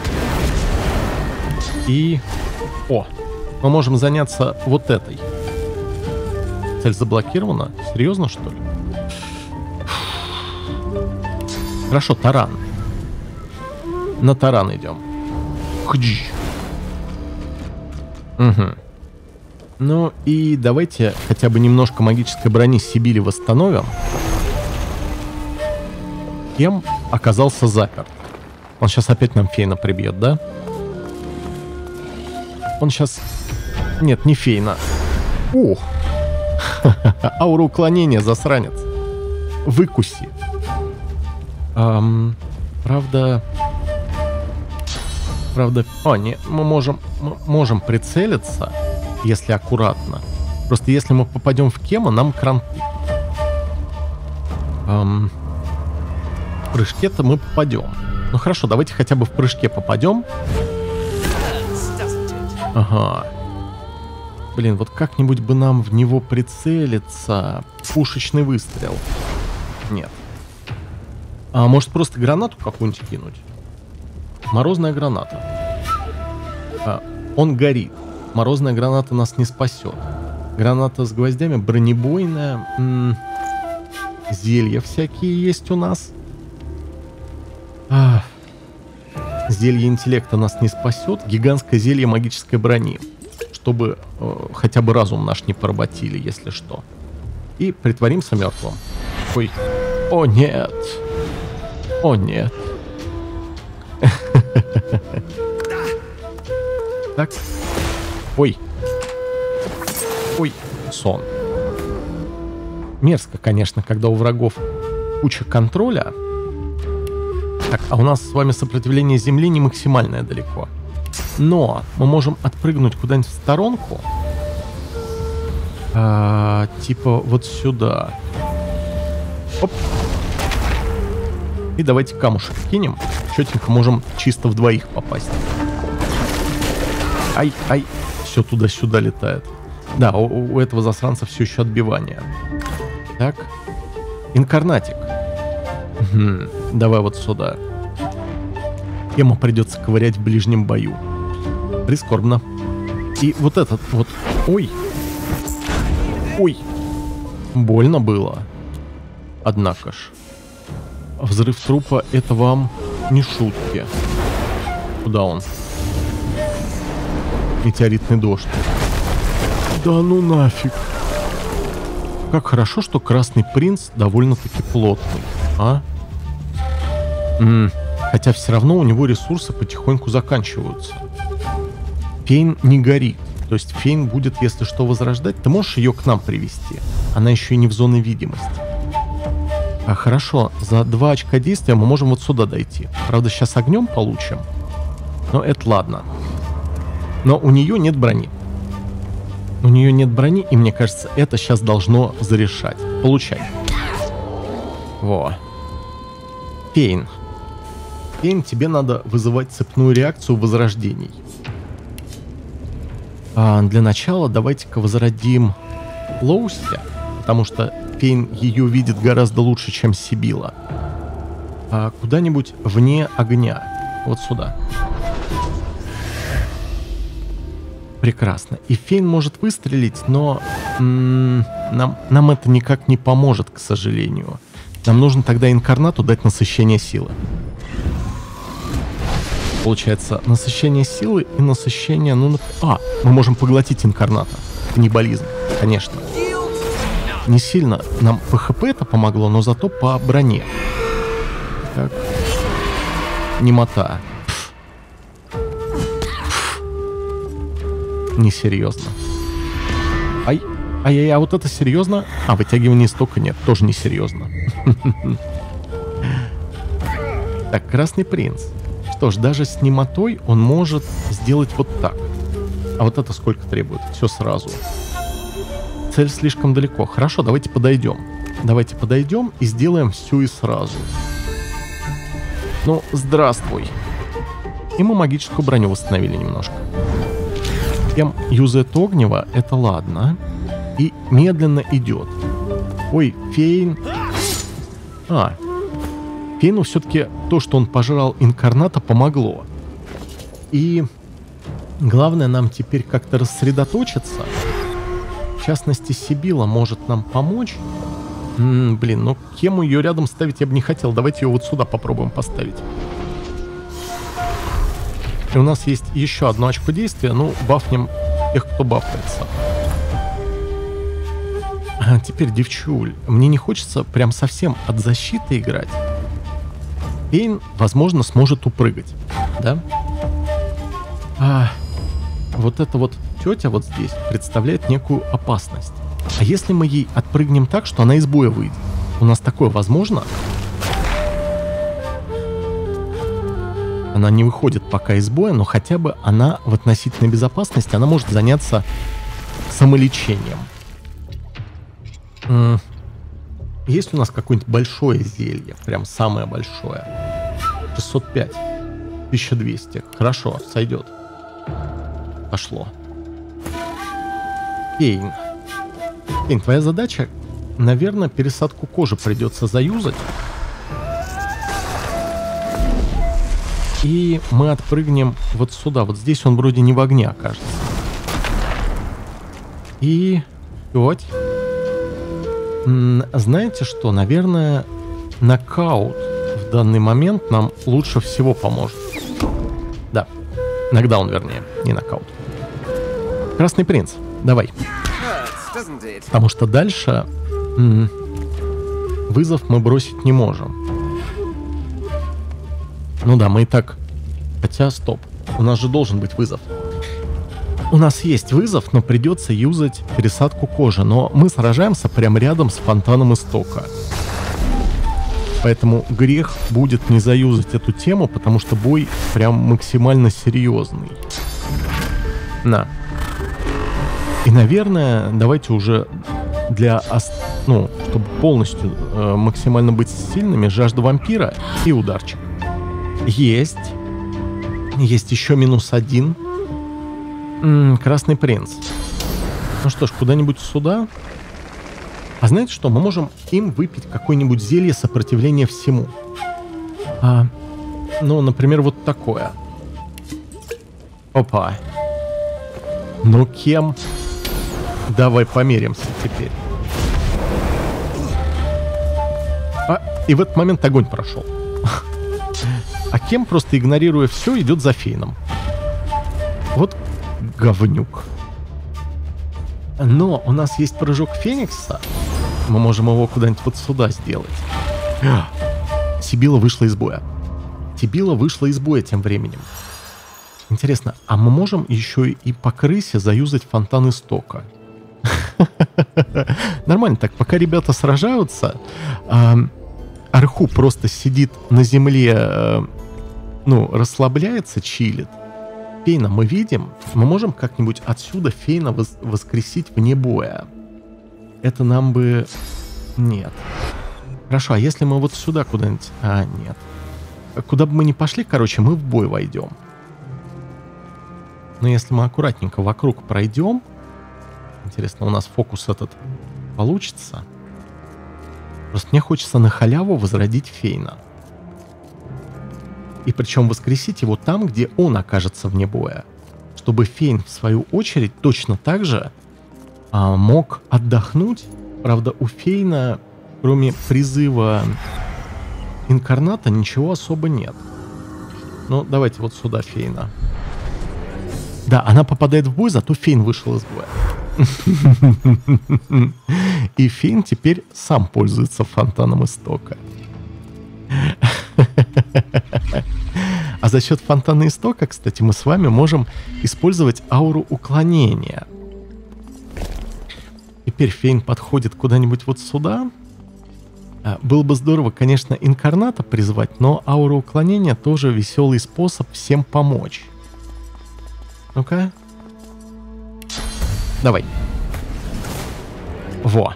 И... О, мы можем заняться вот этой. Цель заблокирована? Серьезно, что ли? Хорошо, таран. На таран идем. Хдж. Угу. Ну и давайте хотя бы немножко магической брони Сибили восстановим. Кем оказался заперт? Он сейчас опять нам Фейна прибьет, да? Он сейчас... Нет, не Фейна. Ух! Аура уклонения, засранец. Выкуси. Эм, правда... Правда... О, не, мы можем, мы можем прицелиться, если аккуратно. Просто если мы попадем в Кема, нам кранты. Эм, в прыжке-то мы попадем. Ну хорошо, давайте хотя бы в прыжке попадем. Ага. Блин, вот как-нибудь бы нам в него прицелиться. Пушечный выстрел. Нет. А может просто гранату какую-нибудь кинуть? Морозная граната. А, он горит. Морозная граната нас не спасет. Граната с гвоздями, бронебойная. М-м, зелья всякие есть у нас. А, зелье интеллекта нас не спасет. Гигантское зелье магической брони. Чтобы э, хотя бы разум наш не поработили, если что. И притворимся мертвым. Ой. О, нет. О, нет. Так. Ой. Ой. Сон. Мерзко, конечно, когда у врагов куча контроля. Так, а у нас с вами сопротивление земли не максимальное далеко. Но мы можем отпрыгнуть куда-нибудь в сторонку. А, типа вот сюда. Оп. И давайте камушек кинем. Четенько можем чисто в двоих попасть. Ай, ай. Все туда-сюда летает. Да, у, у этого засранца все еще отбивание. Так. Инкарнатик. Угу. Давай вот сюда. Ему придется ковырять в ближнем бою. Прискорбно. И вот этот вот... Ой. Ой. Больно было. Однако ж. Взрыв трупа — это вам не шутки. Куда он? Метеоритный дождь. Да ну нафиг. Как хорошо, что Красный принц довольно-таки плотный. А? М-м. Хотя все равно у него ресурсы потихоньку заканчиваются. Фейн не горит. То есть Фейн будет, если что, возрождать. Ты можешь ее к нам привести? Она еще и не в зоне видимости. А хорошо, за два очка действия мы можем вот сюда дойти. Правда, сейчас огнем получим. Но это ладно. Но у нее нет брони. У нее нет брони, и мне кажется, это сейчас должно зарешать. Получай. Во. Фейн. Фейн, тебе надо вызывать цепную реакцию возрождений. А для начала давайте-ка возродим Лоуси, потому что Фейн ее видит гораздо лучше, чем Сибила. А куда-нибудь вне огня. Вот сюда. Прекрасно. И Фейн может выстрелить, но м-м, нам, нам это никак не поможет, к сожалению. Нам нужно тогда инкарнату дать насыщение силы. Получается, насыщение силы и насыщение... Ну, а, мы можем поглотить инкарната. Каннибализм, конечно. Не сильно нам по ХП это помогло, но зато по броне. Так. Немота. Несерьезно. Ай, ай-яй, а вот это серьезно? А, вытягивание истока нет, тоже несерьезно. Так, Красный принц. Что ж, даже с немотой он может сделать вот так. А вот это сколько требует? Все сразу. Цель слишком далеко. Хорошо, давайте подойдем. Давайте подойдем и сделаем все и сразу. Ну, здравствуй. И мы магическую броню восстановили немножко. Кем юзает огнево, это ладно. И медленно идет. Ой, Фейн. А, Фейну все-таки то, что он пожрал инкарната, помогло. И главное нам теперь как-то рассредоточиться. В частности, Сибила может нам помочь. М-м, блин, ну кему ее рядом ставить я бы не хотел. Давайте ее вот сюда попробуем поставить. И у нас есть еще одно очко действия. Ну, бафнем тех, кто бафается. А теперь, девчуль, мне не хочется прям совсем от защиты играть. Фейн, возможно, сможет упрыгать. Да? А, вот эта вот тетя вот здесь представляет некую опасность. А если мы ей отпрыгнем так, что она из боя выйдет? У нас такое возможно? Она не выходит пока из боя, но хотя бы она в относительной безопасности, она может заняться самолечением. М-м. Есть у нас какое-нибудь большое зелье? Прям самое большое. шестьсот пять. тысяча двести. Хорошо, сойдет. Пошло. Фейн. Фейн, твоя задача, наверное, пересадку кожи придется заюзать. И мы отпрыгнем вот сюда. Вот здесь он вроде не в огне окажется. И... Вот. Знаете что? Наверное, нокаут в данный момент нам лучше всего поможет. Да. Нокдаун, вернее. Не нокаут. Красный принц. Давай. Потому что дальше м- вызов мы бросить не можем. Ну да, мы и так... Хотя, стоп. У нас же должен быть вызов. У нас есть вызов, но придется юзать пересадку кожи. Но мы сражаемся прямо рядом с фонтаном истока. Поэтому грех будет не заюзать эту тему, потому что бой прям максимально серьезный. На. И, наверное, давайте уже для... Ну, чтобы полностью э, максимально быть сильными, жажда вампира и ударчик. Есть. Есть еще минус один. М-м, Красный принц. Ну что ж, куда-нибудь сюда. А знаете что? Мы можем им выпить какое-нибудь зелье сопротивления всему. А, ну, например, вот такое. Опа. Ну, кем? Давай померимся теперь. А, и в этот момент огонь прошел. А кем, просто игнорируя все, идет за Фейном. Вот говнюк. Но у нас есть прыжок Феникса. Мы можем его куда-нибудь вот сюда сделать. Сибила вышла из боя. Сибила вышла из боя тем временем. Интересно, а мы можем еще и по крысе заюзать фонтан истока? Нормально так, пока ребята сражаются, Арху просто сидит на земле, ну, расслабляется, чилит. Фейна мы видим, мы можем как-нибудь отсюда Фейна вос- воскресить вне боя. Это нам бы... Нет. Хорошо, а если мы вот сюда куда-нибудь... А, нет. Куда бы мы ни пошли, короче, мы в бой войдем. Но если мы аккуратненько вокруг пройдем... Интересно, у нас фокус этот получится? Просто мне хочется на халяву возродить Фейна. И причем воскресить его там, где он окажется вне боя. чтобы Фейн, в свою очередь, точно так же а, мог отдохнуть. Правда, у Фейна, кроме призыва инкарната, ничего особо нет. Ну, давайте вот сюда Фейна. Да, она попадает в бой, зато Фейн вышел из боя. И Фейн теперь сам пользуется фонтаном истока. А за счет фонтана истока, кстати, мы с вами можем использовать ауру уклонения. Теперь Фейн подходит куда-нибудь вот сюда. Было бы здорово, конечно, инкарната призвать, но аура уклонения тоже веселый способ всем помочь. Ну-ка. Давай. Во.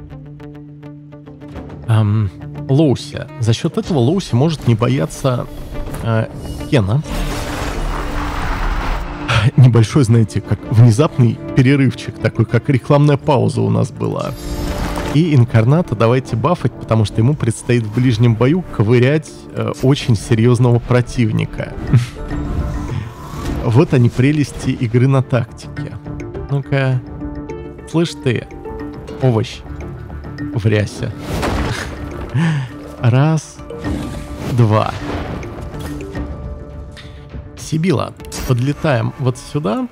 Эм, Лоуси. За счет этого Лоуси может не бояться э, Кена. Небольшой, знаете, как внезапный перерывчик, такой как рекламная пауза у нас была. И инкарната давайте бафать, потому что ему предстоит в ближнем бою ковырять э, очень серьезного противника. Вот они, прелести игры на тактике. Ну-ка. Слышь ты, овощ в рясе. Раз, два. Сибила, подлетаем вот сюда.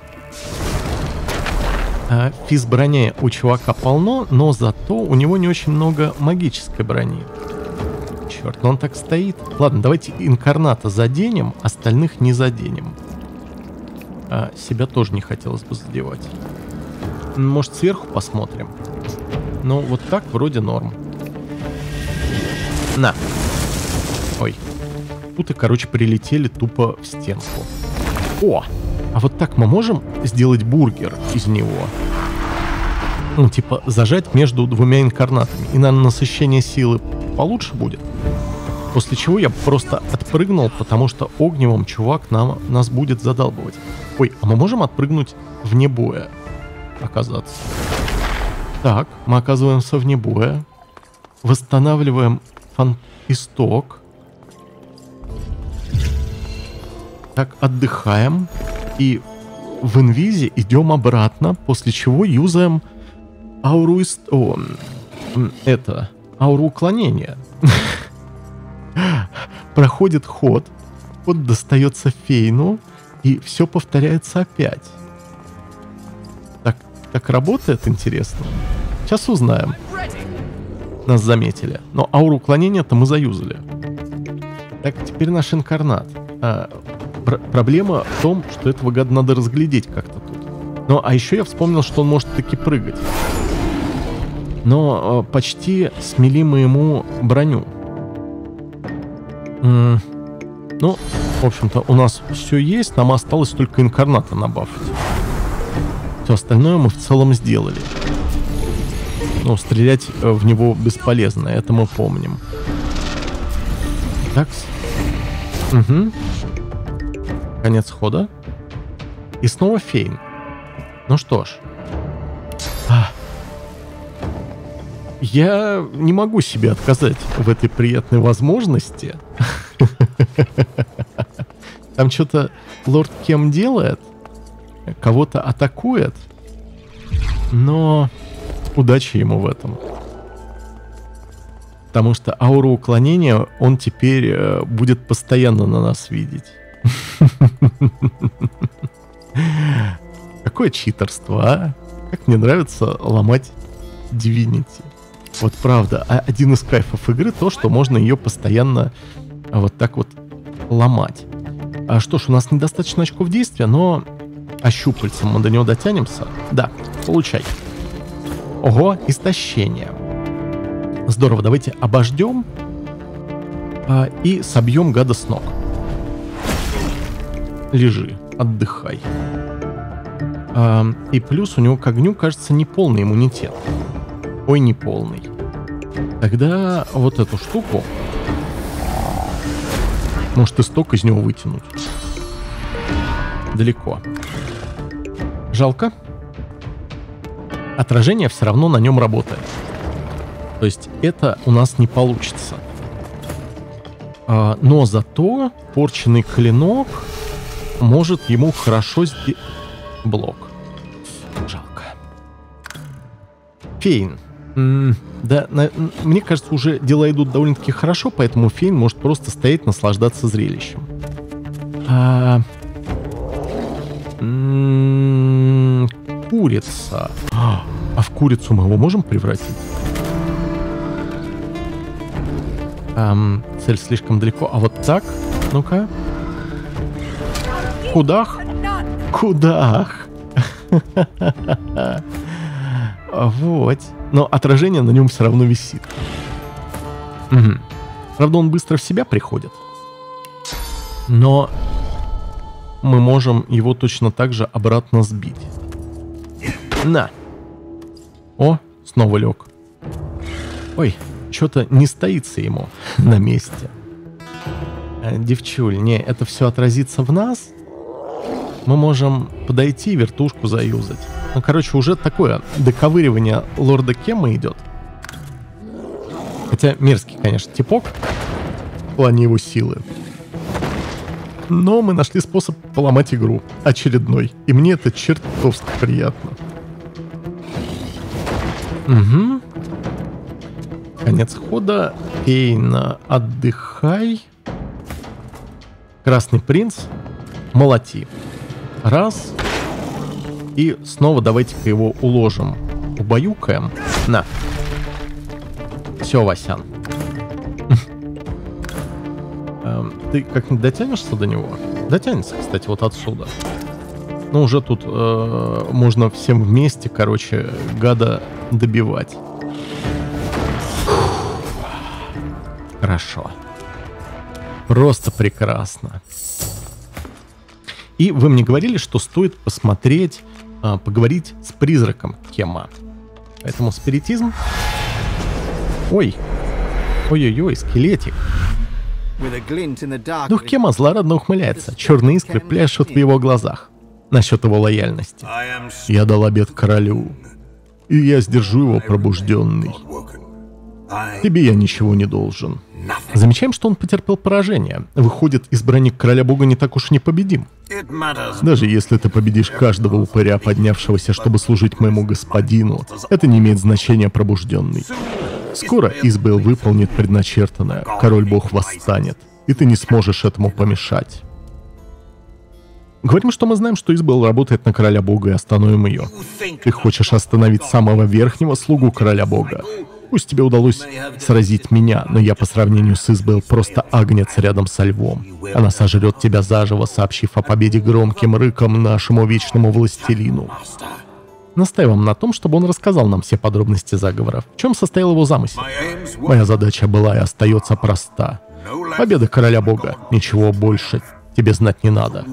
Физ брони у чувака полно, но зато у него не очень много магической брони. Черт, но он так стоит. Ладно, давайте инкарната заденем, остальных не заденем. А себя тоже не хотелось бы задевать. Может, сверху посмотрим? Ну, вот так вроде норм. На. Ой. Тут и, короче, прилетели тупо в стенку. О! А вот так мы можем сделать бургер из него? Ну, типа, зажать между двумя инкарнатами. И, наверное, насыщение силы получше будет. После чего я просто отпрыгнул, потому что огневым чувак нам, нас будет задалбывать. Ой, а мы можем отпрыгнуть вне боя? Оказаться. Так, мы оказываемся вне боя. Восстанавливаем фон... исток. Так, отдыхаем. И в инвизе идем обратно, после чего юзаем ауру ист... О, это... Ауру уклонения. Проходит ход. Ход достается Фейну. И все повторяется опять. Так, так работает, интересно. Сейчас узнаем. Нас заметили. Но ауру уклонения-то мы заюзали. Так, теперь наш инкарнат. А, пр- проблема в том, что этого гада надо разглядеть как-то тут. Ну, а еще я вспомнил, что он может таки прыгать. Но а, почти смели мы ему броню. М- ну, в общем-то, у нас все есть. Нам осталось только инкарната набафать. Все остальное мы в целом сделали. Ну, стрелять в него бесполезно, это мы помним. Так. Угу. Конец хода. И снова Фейн. Ну что ж. А. Я не могу себе отказать в этой приятной возможности. Там что-то лорд Кем делает. Кого-то атакует. Но удачи ему в этом. Потому что ауру уклонения он теперь э, будет постоянно на нас видеть. Какое читерство, а? Как мне нравится ломать Divinity. Вот правда, один из кайфов игры то, что можно ее постоянно вот так вот ломать. А что ж, у нас недостаточно очков действия, но ощупальцем мы до него дотянемся. Да, получай. Ого, истощение. Здорово, давайте обождем а, и собьем гада с ног. Лежи, отдыхай. А, и плюс у него к огню, кажется, не полный иммунитет. Ой, не полный. Тогда вот эту штуку может исток из него вытянуть. Далеко. Жалко. Отражение все равно на нем работает. То есть это у нас не получится. А, но зато порченный клинок может ему хорошо сделать... блок. Жалко. Фейн. М-м, да, на, мне кажется, уже дела идут довольно-таки хорошо, поэтому Фейн может просто стоять, наслаждаться зрелищем. А... М-м, курица. А, а в курицу мы его можем превратить? Эм, цель слишком далеко. А вот так? Ну-ка. Кудах? Кудах. Вот. Но отражение на нем все равно висит. Угу. Правда, он быстро в себя приходит. Но мы можем его точно так же обратно сбить. На. О, снова лег. Ой, что-то не стоится ему на месте. Девчуль, не, это все отразится в нас. Мы можем подойти и вертушку заюзать. Ну, короче, уже такое доковыривание лорда Кема идет. Хотя мерзкий, конечно, типок в плане его силы. Но мы нашли способ поломать игру. Очередной. И мне это чертовски приятно. Угу. Конец хода. Фейна, отдыхай. Красный принц, молоти. Раз. И снова давайте-ка его уложим. Убаюкаем. На. Все, Васян. Ты как-нибудь дотянешься до него? Дотянется, кстати, вот отсюда. Ну, уже тут э, можно всем вместе, короче, гада добивать. Хорошо. Просто прекрасно. И вы мне говорили, что стоит посмотреть, э, поговорить с призраком Кема. Поэтому спиритизм. Ой. Ой-ой-ой, скелетик. Дух Кема злорадно ухмыляется. Черные искры пляшут в его глазах. Насчет его лояльности. Я дал обет королю, и я сдержу его пробужденный. Тебе я ничего не должен. Замечаем, что он потерпел поражение. Выходит, избранник короля бога не так уж непобедим. Даже если ты победишь каждого упыря, поднявшегося, чтобы служить моему господину, это не имеет значения, пробужденный. Скоро Избел выполнит предначертанное, король-бог восстанет, и ты не сможешь этому помешать. Говорим, что мы знаем, что Избел работает на короля бога, и остановим ее. Ты хочешь остановить самого верхнего слугу короля бога. Пусть тебе удалось сразить меня, но я по сравнению с Избел просто агнец рядом со львом. Она сожрет тебя заживо, сообщив о победе громким рыком нашему вечному властелину. Настаиваем на том, чтобы он рассказал нам все подробности заговора. В чем состоял его замысел? Моя задача была и остается проста. Победа короля бога. Ничего больше тебе знать не надо.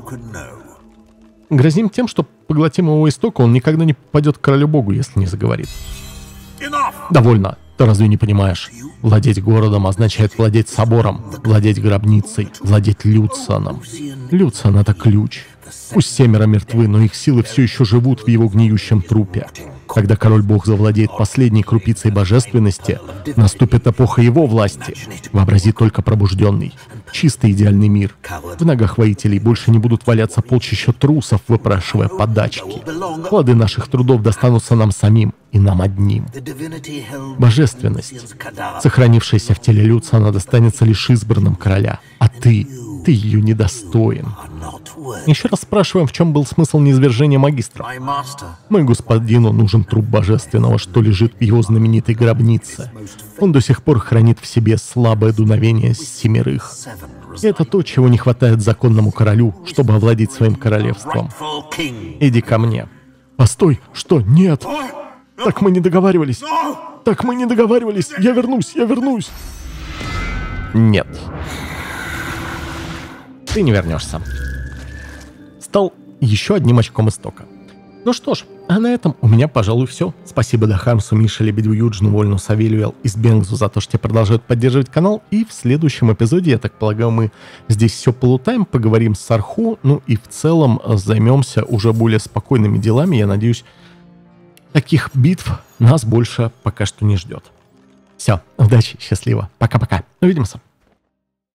Грозим тем, что поглотим его истока, он никогда не попадет к королю богу, если не заговорит. Довольно. Ты разве не понимаешь? Владеть городом означает владеть собором, владеть гробницей, владеть Люционом. Люцион — это ключ. Пусть семеро мертвы, но их силы все еще живут в его гниющем трупе. Когда король-бог завладеет последней крупицей божественности, наступит эпоха его власти. Вообрази только пробужденный. Чистый идеальный мир. В ногах воителей больше не будут валяться полчища трусов, выпрашивая подачки. Плоды наших трудов достанутся нам самим и нам одним. Божественность, сохранившаяся в теле Люциона, достанется лишь избранным короля. А ты, ты ее недостоин. Еще раз спрашиваем, в чем был смысл низвержения магистра. Мой господину нужен труп божественного, что лежит в его знаменитой гробнице. Он до сих пор хранит в себе слабое дуновение семерых. И это то, чего не хватает законному королю, чтобы овладеть своим королевством. Иди ко мне. Постой, что? Нет! Так мы не договаривались! Так мы не договаривались! Я вернусь, я вернусь! Нет. Ты не вернешься. Стал еще одним очком истока. Ну что ж, а на этом у меня, пожалуй, все. Спасибо Дахамсу, Мише, Лебедю, Юджину, Вольну, Савелию и Сбенгзу за то, что те продолжают поддерживать канал. И в следующем эпизоде, я так полагаю, мы здесь все полутаем, поговорим с Сарху, ну и в целом займемся уже более спокойными делами. Я надеюсь, таких битв нас больше пока что не ждет. Все, удачи, счастливо, пока-пока, увидимся.